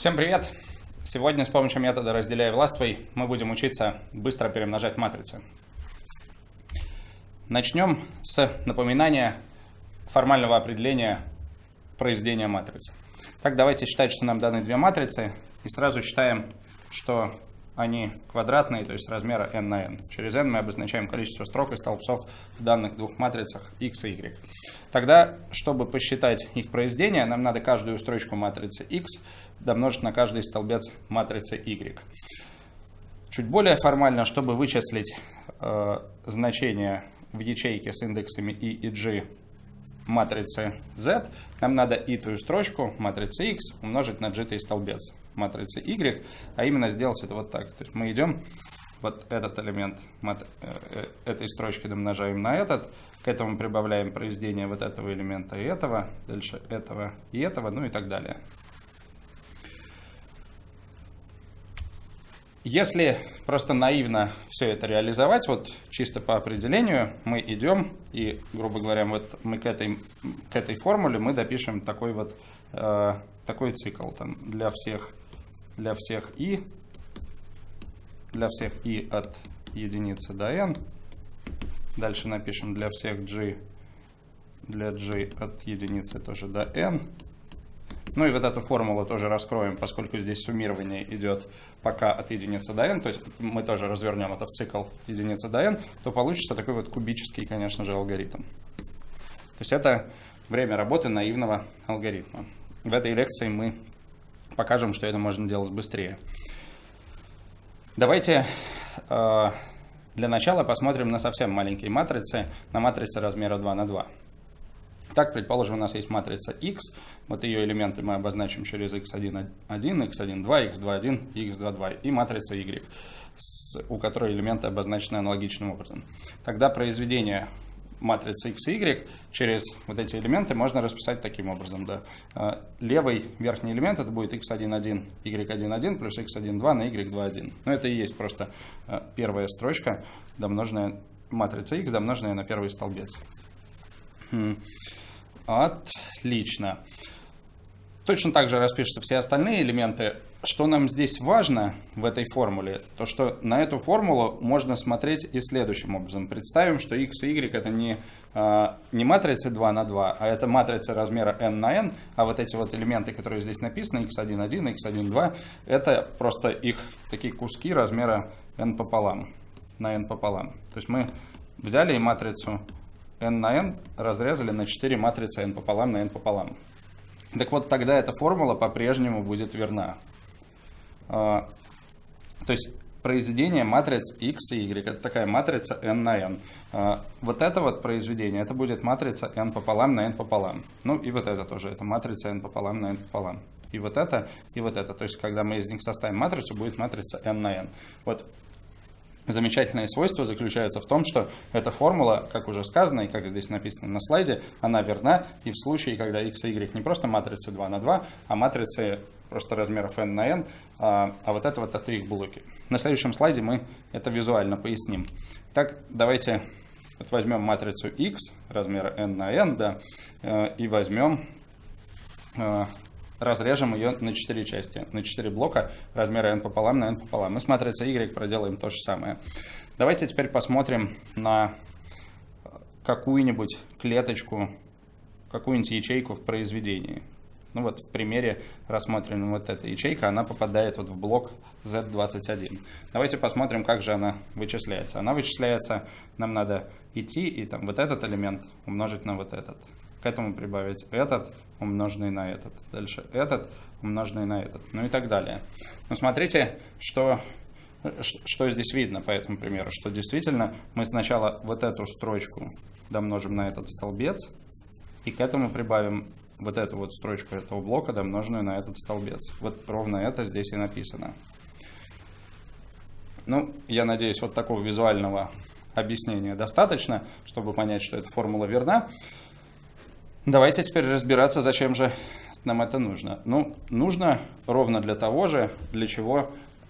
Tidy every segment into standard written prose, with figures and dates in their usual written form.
Всем привет! Сегодня с помощью метода «Разделяй, властвуй» мы будем учиться быстро перемножать матрицы. Начнем с напоминания формального определения произведения матриц. Так, давайте считать, что нам даны две матрицы, и сразу считаем, что они квадратные, то есть размера n на n. Через n мы обозначаем количество строк и столбцов в данных двух матрицах x и y. Тогда, чтобы посчитать их произведение, нам надо каждую строчку матрицы x домножить на каждый столбец матрицы y. Чуть более формально, чтобы вычислить значение в ячейке с индексами i и g матрицы z, нам надо итую строчку матрицы x умножить на g-й столбец матрицы y, а именно сделать это вот так. То есть мы идем, вот этот элемент этой строчки домножаем на этот, к этому прибавляем произведение вот этого элемента и этого, дальше этого и этого, ну и так далее. Если просто наивно все это реализовать, вот чисто по определению, мы идем и, грубо говоря, вот мы к этой формуле мы допишем такой вот такой цикл там, для всех i от единицы до n. Дальше напишем для всех g от единицы тоже до n. Ну и вот эту формулу тоже раскроем, поскольку здесь суммирование идет пока от единицы до n, то есть мы тоже развернем это в цикл от единицы до n, то получится такой вот кубический, конечно же, алгоритм. То есть это время работы наивного алгоритма. В этой лекции мы покажем, что это можно делать быстрее. Давайте для начала посмотрим на совсем маленькие матрицы, на матрицы размера 2 на 2. Так, предположим, у нас есть матрица x, вот ее элементы мы обозначим через x1, x1, 2, x2, и x2, и матрица y, у которой элементы обозначены аналогичным образом. Тогда произведение матрицы x и y через вот эти элементы можно расписать таким образом. Да. Левый верхний элемент это будет x1, y1 плюс x1, на y2. Но это и есть просто первая строчка, домноженная матрица x, домноженная на первый столбец. Отлично. Точно так же распишутся все остальные элементы. Что нам здесь важно в этой формуле, то что на эту формулу можно смотреть и следующим образом. Представим, что x и y это не матрицы 2 на 2, а это матрица размера n на n, а вот эти вот элементы, которые здесь написаны, x1, x1, это просто их такие куски размера n пополам, на n пополам. То есть мы взяли и матрицу n на n разрезали на 4 матрицы n пополам на n пополам. Так вот, тогда эта формула по-прежнему будет верна. То есть произведение матриц x и y, это такая матрица n на n. Вот это вот произведение, это будет матрица n пополам на n пополам. Ну и вот это тоже, это матрица n пополам на n пополам. И вот это, и вот это. То есть, когда мы из них составим матрицу, будет матрица n на n. Вот. Замечательное свойство заключается в том, что эта формула, как уже сказано и как здесь написано на слайде, она верна и в случае, когда x и y не просто матрицы 2 на 2, а матрицы просто размеров n на n, а вот это их блоки. На следующем слайде мы это визуально поясним. Так, давайте вот возьмем матрицу x размера n на n, да, и возьмем... разрежем ее на 4 части, на 4 блока размера n пополам на n пополам. Мы с матрицей y проделаем то же самое. Давайте теперь посмотрим на какую-нибудь клеточку, какую-нибудь ячейку в произведении. Ну вот в примере рассмотрим вот эта ячейка, она попадает вот в блок Z21. Давайте посмотрим, как же она вычисляется. Она вычисляется, нам надо идти и там вот этот элемент умножить на вот этот. К этому прибавить этот, умноженный на этот. Дальше этот, умноженный на этот. Ну и так далее. Но смотрите, что здесь видно по этому примеру. Что действительно мы сначала вот эту строчку домножим на этот столбец. И к этому прибавим вот эту вот строчку этого блока, домноженную на этот столбец. Вот ровно это здесь и написано. Ну, я надеюсь, вот такого визуального объяснения достаточно, чтобы понять, что эта формула верна. Давайте теперь разбираться, зачем же нам это нужно. Ну, нужно ровно для того же, для чего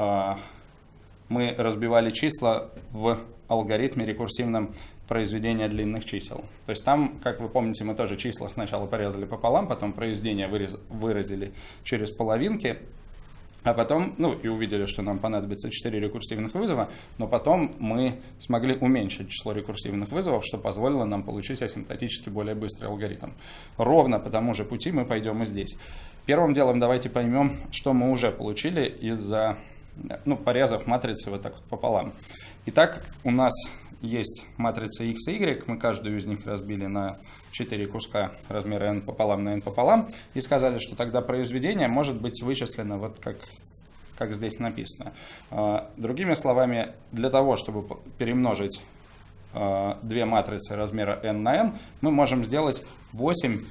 мы разбивали числа в алгоритме рекурсивном произведения длинных чисел. То есть там, как вы помните, мы тоже числа сначала порезали пополам, потом произведение выразили через половинки. А потом, ну и увидели, что нам понадобится 4 рекурсивных вызова, но потом мы смогли уменьшить число рекурсивных вызовов, что позволило нам получить асимптотически более быстрый алгоритм. Ровно по тому же пути мы пойдем и здесь. Первым делом давайте поймем, что мы уже получили из-за порезав матрицы вот так вот пополам. Итак, у нас есть матрица x и y, мы каждую из них разбили на 4 куска размера n пополам на n пополам и сказали, что тогда произведение может быть вычислено вот как здесь написано. Другими словами, для того, чтобы перемножить две матрицы размера n на n, мы можем сделать 8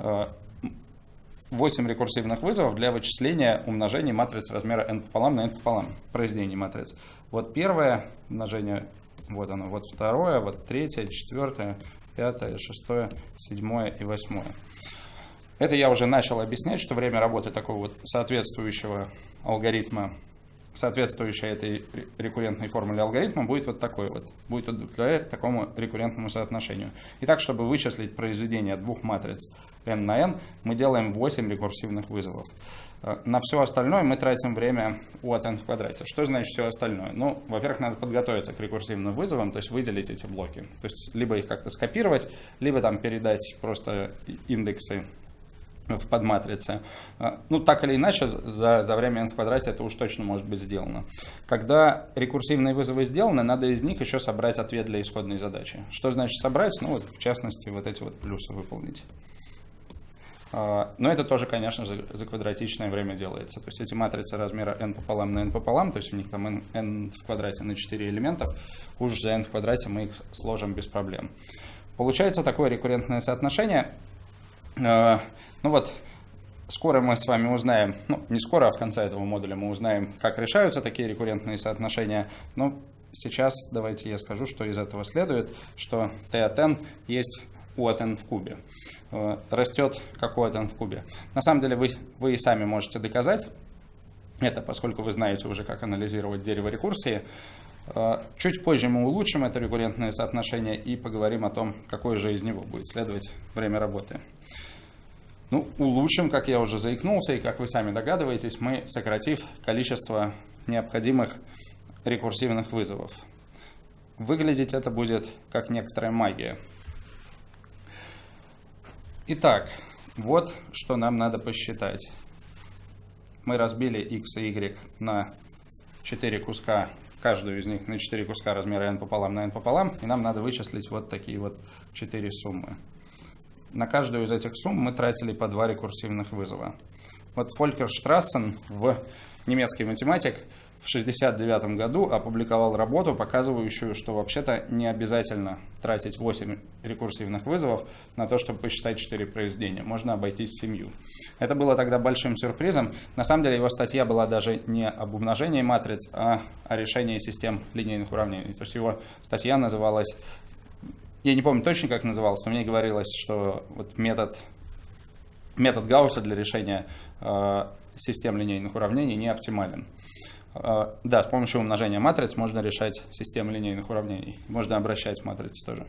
рекурсивных вызовов для вычисления умножения матриц размера n пополам на n пополам, произведение матриц. Вот первое умножение, вот оно, вот второе, вот третье, четвертое, пятое, шестое, седьмое и восьмое. Это я уже начал объяснять, что время работы такого вот соответствующего алгоритма, соответствующей этой рекуррентной формуле алгоритма, будет вот такой вот, будет удовлетворять такому рекуррентному соотношению. Итак, чтобы вычислить произведение двух матриц n на n, мы делаем 8 рекурсивных вызовов. На все остальное мы тратим время u от n в квадрате. Что значит все остальное? Ну, во-первых, надо подготовиться к рекурсивным вызовам, то есть выделить эти блоки. То есть либо их как-то скопировать, либо там передать просто индексы в подматрице. Ну, так или иначе, за время n в квадрате это уж точно может быть сделано. Когда рекурсивные вызовы сделаны, надо из них еще собрать ответ для исходной задачи. Что значит собрать? Ну, вот, в частности, вот эти вот плюсы выполнить. Но это тоже, конечно же, за квадратичное время делается. То есть эти матрицы размера n пополам на n пополам, то есть у них там n в квадрате на 4 элементов, уж за n в квадрате мы их сложим без проблем. Получается такое рекуррентное соотношение. Ну вот, скоро мы с вами узнаем, ну не скоро, а в конце этого модуля мы узнаем, как решаются такие рекуррентные соотношения. Но сейчас давайте я скажу, что из этого следует, что t от n есть u от n в кубе. Растет как u от n в кубе. На самом деле вы и сами можете доказать это, поскольку вы знаете уже, как анализировать дерево рекурсии. Чуть позже мы улучшим это рекуррентное соотношение и поговорим о том, какое же из него будет следовать время работы. Ну, улучшим, как я уже заикнулся, и как вы сами догадываетесь, мы сократив количество необходимых рекурсивных вызовов. Выглядеть это будет как некоторая магия. Итак, вот что нам надо посчитать. Мы разбили x и y на 4 куска, каждую из них на 4 куска размера n пополам на n пополам, и нам надо вычислить вот такие вот 4 суммы. На каждую из этих сумм мы тратили по 2 рекурсивных вызова. Вот Фолькер Штрассен, немецкий математик, в 1969 году опубликовал работу, показывающую, что вообще-то не обязательно тратить 8 рекурсивных вызовов на то, чтобы посчитать 4 произведения. Можно обойтись 7. Это было тогда большим сюрпризом. На самом деле его статья была даже не об умножении матриц, а о решении систем линейных уравнений. То есть его статья называлась, я не помню точно, как называлась, но мне говорилось, что вот метод Гаусса для решения систем линейных уравнений не оптимален. Да, с помощью умножения матриц можно решать системы линейных уравнений. Можно обращать матрицы тоже.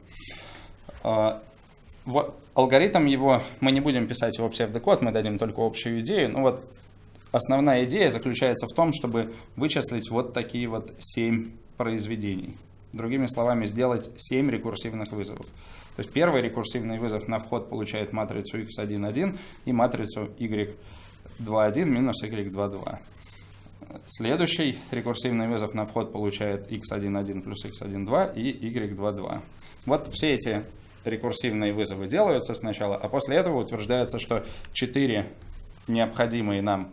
Алгоритм его, мы не будем писать его псевдокод, мы дадим только общую идею. Ну вот, основная идея заключается в том, чтобы вычислить вот такие вот 7 произведений. Другими словами, сделать 7 рекурсивных вызовов. То есть первый рекурсивный вызов на вход получает матрицу x1,1 и матрицу y2,1 минус y2,2. Следующий рекурсивный вызов на вход получает x1,1 плюс x1,2 и y2,2. Вот все эти рекурсивные вызовы делаются сначала, а после этого утверждается, что 4 необходимые нам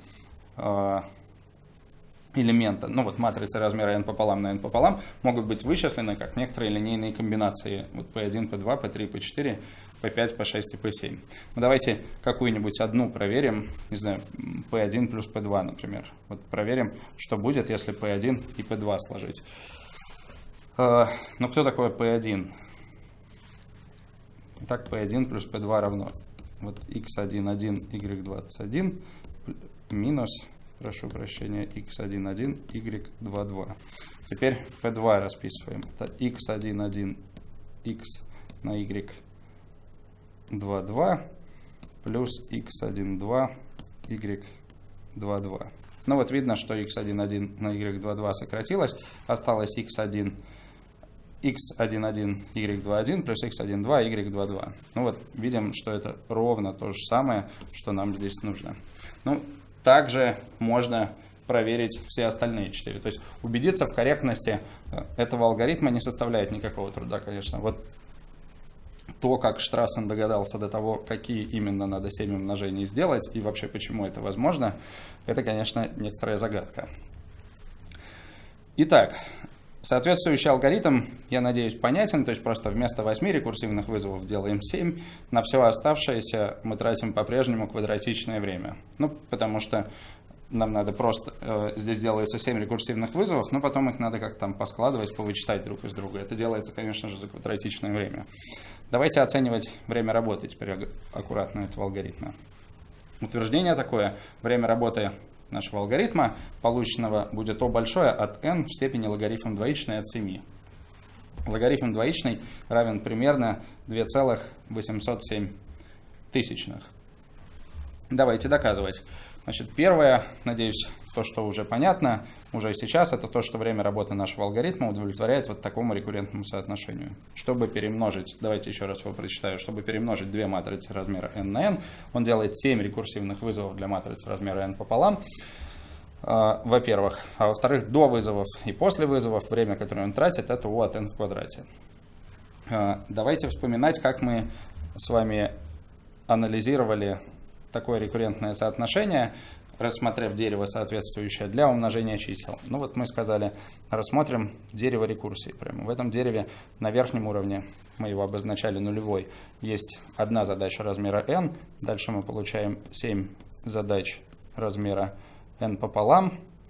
элемента, ну вот матрицы размера n пополам на n пополам, могут быть вычислены как некоторые линейные комбинации. Вот p1, p2, p3, p4, p5, p6 и p7. Ну, давайте какую-нибудь одну проверим, не знаю, p1 плюс p2, например. Вот проверим, что будет, если p1 и p2 сложить. Ну, кто такой p1? Итак, p1 плюс p2 равно вот x1,1, y21 минус, прошу прощения, x1,1, y2,2. Теперь p2 расписываем. Это x1,1, x на y2,2 плюс x1,2, y2,2. Ну вот видно, что x11 на y22 сократилось, осталось x11, y21 плюс x12, y22. Ну вот видим, что это ровно то же самое, что нам здесь нужно. Ну, также можно проверить все остальные 4. То есть убедиться в корректности этого алгоритма не составляет никакого труда, конечно. Вот то, как Штрассен догадался до того, какие именно надо 7 умножений сделать и вообще почему это возможно, это, конечно, некоторая загадка. Итак, соответствующий алгоритм, я надеюсь, понятен. То есть просто вместо 8 рекурсивных вызовов делаем 7. На все оставшееся мы тратим по-прежнему квадратичное время. Ну, потому что нам надо просто, здесь делается 7 рекурсивных вызовов, но потом их надо как-то там поскладывать, повычитать друг из друга. Это делается, конечно же, за квадратичное время. Давайте оценивать время работы теперь аккуратно этого алгоритма. Утверждение такое: время работы нашего алгоритма, полученного, будет O большое от n в степени логарифм двоичный от 7. Логарифм двоичный равен примерно 2,807. Давайте доказывать. Значит, первое, надеюсь, то, что уже понятно уже сейчас, это то, что время работы нашего алгоритма удовлетворяет вот такому рекуррентному соотношению. Чтобы перемножить, давайте еще раз его прочитаю, чтобы перемножить две матрицы размера n на n, он делает 7 рекурсивных вызовов для матрицы размера n пополам, во-первых. А во-вторых, до вызовов и после вызовов время, которое он тратит, это O от n в квадрате. Давайте вспоминать, как мы с вами анализировали такое рекуррентное соотношение, рассмотрев дерево, соответствующее для умножения чисел. Ну вот мы сказали, рассмотрим дерево рекурсии. Прямо в этом дереве на верхнем уровне, мы его обозначали нулевой, есть одна задача размера n. Дальше мы получаем 7 задач размера n пополам.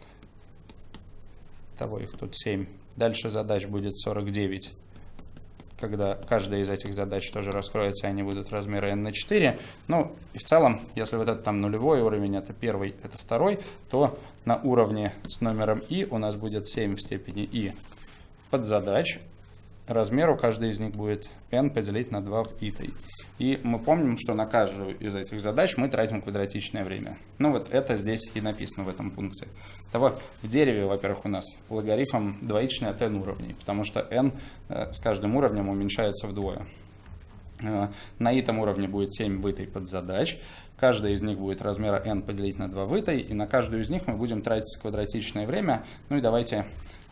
Того их тут 7. Дальше задач будет 49. Когда каждая из этих задач тоже раскроется, они будут размера n на 4. Ну, и в целом, если вот это там нулевой уровень, это первый, это второй, то на уровне с номером i у нас будет 7 в степени i подзадач. Размеру каждой из них будет n поделить на 2 в i3. И мы помним, что на каждую из этих задач мы тратим квадратичное время. Ну вот это здесь и написано в этом пункте. Того в дереве, во-первых, у нас логарифм двоичный от n уровней, потому что n с каждым уровнем уменьшается вдвое. На этом уровне будет 7 вытой подзадач. Каждая из них будет размера n поделить на 2 вытой, и на каждую из них мы будем тратить квадратичное время. Ну и давайте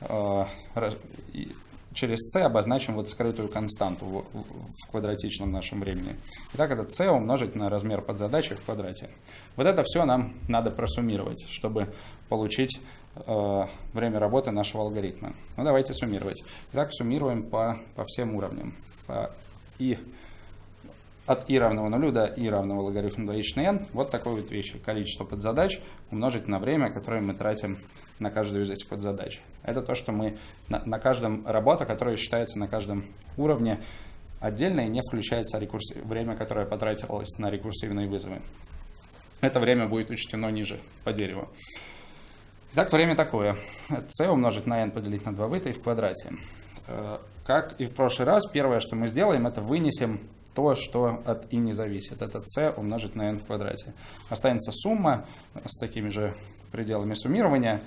через c обозначим вот скрытую константу в квадратичном нашем времени. Итак, это c умножить на размер подзадачи в квадрате. Вот это все нам надо просуммировать, чтобы получить время работы нашего алгоритма. Ну, давайте суммировать. Итак, суммируем по всем уровням. От i равного 0 до i равного логарифм двоичный n. Вот такой вот вещи. Количество подзадач умножить на время, которое мы тратим на каждую из этих подзадач. Это то, что мы на каждом работа, которая считается на каждом уровне отдельно и не включается время, которое потратилось на рекурсивные вызовы. Это время будет учтено ниже по дереву. Итак, время такое. c умножить на n поделить на 2 вытой в квадрате. Как и в прошлый раз, первое, что мы сделаем, это вынесем то, что от i не зависит. Это c умножить на n в квадрате. Останется сумма с такими же пределами суммирования.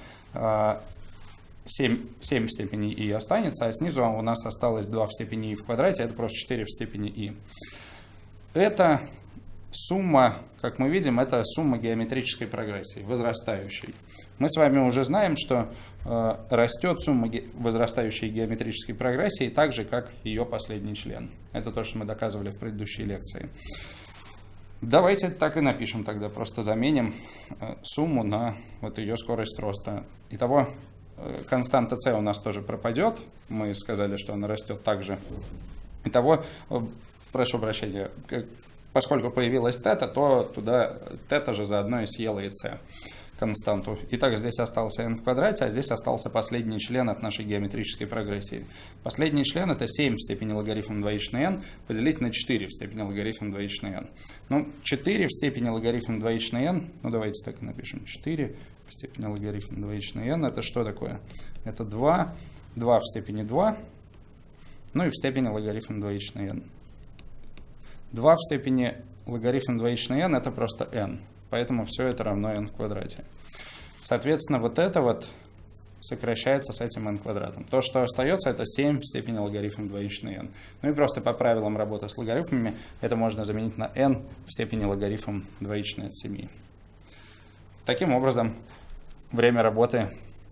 7 в степени i останется, а снизу у нас осталось 2 в степени i в квадрате, это просто 4 в степени i. Это сумма, как мы видим, это сумма геометрической прогрессии, возрастающей. Мы с вами уже знаем, что растет сумма возрастающей геометрической прогрессии так же, как ее последний член. Это то, что мы доказывали в предыдущей лекции. Давайте так и напишем тогда, просто заменим сумму на вот ее скорость роста. Итого, константа c у нас тоже пропадет. Мы сказали, что она растет также. Итого, прошу прощения, поскольку появилась θ, то туда θ же заодно и съела и c константу. Итак, здесь остался n в квадрате, а здесь остался последний член от нашей геометрической прогрессии. Последний член это 7 в степени логарифм двоичный n поделить на 4 в степени логарифм двоичный n. Ну, 4 в степени логарифм двоичный n, ну давайте так и напишем. 4 в степени логарифм двоичный n, это что такое? Это 2 в степени 2, ну и в степени логарифм двоичный n. 2 в степени логарифм двоичный n это просто n. Поэтому все это равно n в квадрате. Соответственно, вот это вот сокращается с этим n квадратом. То, что остается, это 7 в степени логарифм двоичный n. Ну и просто по правилам работы с логарифмами это можно заменить на n в степени логарифм двоичный от 7. Таким образом, время работы,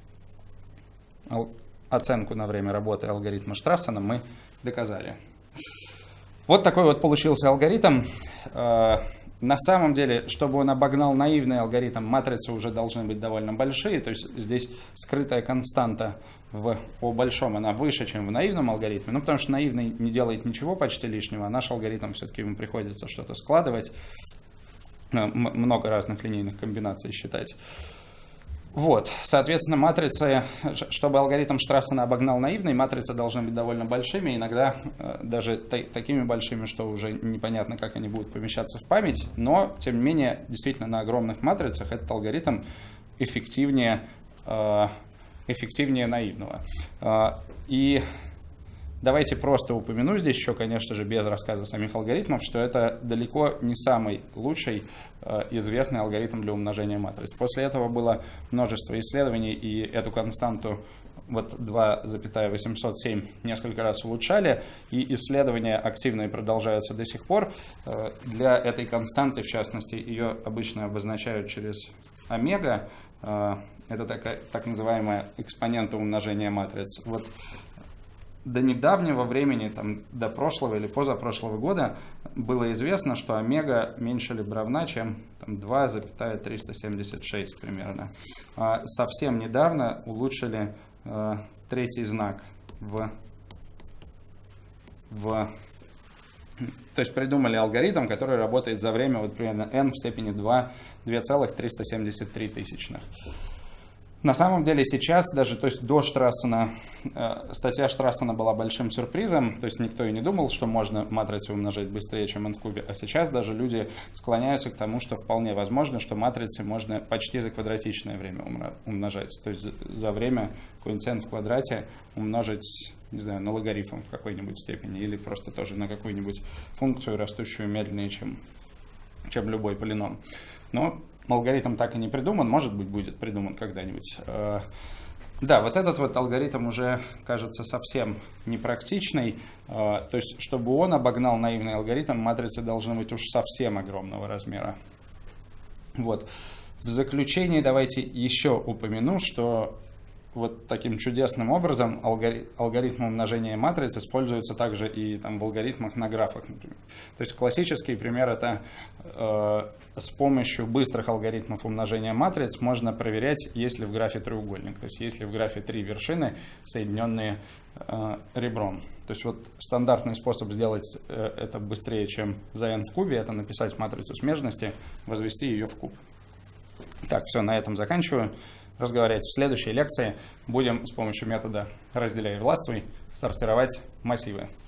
оценку на время работы алгоритма Штрассена мы доказали. Вот такой вот получился алгоритм. На самом деле, чтобы он обогнал наивный алгоритм, матрицы уже должны быть довольно большие. То есть здесь скрытая константа в О большом, она выше, чем в наивном алгоритме. Ну, потому что наивный не делает ничего почти лишнего, а наш алгоритм все-таки ему приходится что-то складывать, много разных линейных комбинаций считать. Вот, соответственно, матрицы, чтобы алгоритм Штрассена обогнал наивный, матрицы должны быть довольно большими, иногда даже такими большими, что уже непонятно, как они будут помещаться в память, но, тем не менее, действительно, на огромных матрицах этот алгоритм эффективнее наивного. И давайте просто упомяну здесь еще, конечно же, без рассказа самих алгоритмов, что это далеко не самый лучший известный алгоритм для умножения матриц. После этого было множество исследований, и эту константу вот 2,807 несколько раз улучшали, и исследования активные продолжаются до сих пор. Для этой константы, в частности, ее обычно обозначают через омега. Это так называемая экспонента умножения матриц. Вот до недавнего времени, там, до прошлого или позапрошлого года, было известно, что омега меньше либо равна, чем 2,376 примерно. Совсем недавно улучшили третий знак то есть придумали алгоритм, который работает за время вот примерно n в степени 2,373 тысячных. На самом деле сейчас даже, то есть до Штрассена, статья Штрассена была большим сюрпризом, то есть никто и не думал, что можно матрицы умножать быстрее, чем n в кубе, а сейчас даже люди склоняются к тому, что вполне возможно, что матрицы можно почти за квадратичное время умножать, то есть за время какой-нибудь n в квадрате умножить, не знаю, на логарифм в какой-нибудь степени или просто тоже на какую-нибудь функцию, растущую медленнее, чем любой полином. Но алгоритм так и не придуман, может быть, будет придуман когда-нибудь. Да, вот этот вот алгоритм уже кажется совсем непрактичный. То есть, чтобы он обогнал наивный алгоритм, матрицы должны быть уж совсем огромного размера. Вот. В заключение давайте еще упомяну, что вот таким чудесным образом алгоритм умножения матриц используется также и там, в алгоритмах на графах, например. То есть классический пример — это с помощью быстрых алгоритмов умножения матриц можно проверять, есть ли в графе треугольник, то есть есть ли в графе три вершины, соединенные ребром. То есть вот стандартный способ сделать это быстрее, чем за n в кубе, это написать матрицу смежности, возвести ее в куб. Так, все, на этом заканчиваю. Разговаривать в следующей лекции будем с помощью метода «разделяй и властвуй» сортировать массивы.